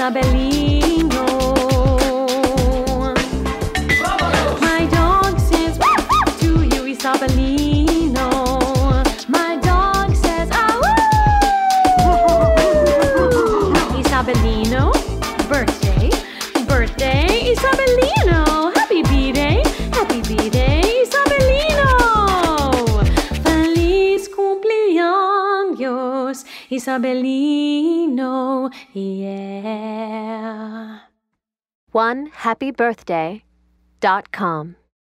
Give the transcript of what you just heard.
Isabelino. My dog says to you, Isabelino. My dog says, Isabelino, birthday, birthday, Isabelino. Happy B-Day, Isabelino. Feliz cumpleaños, Isabelino, yeah. OneHappyBirthday.com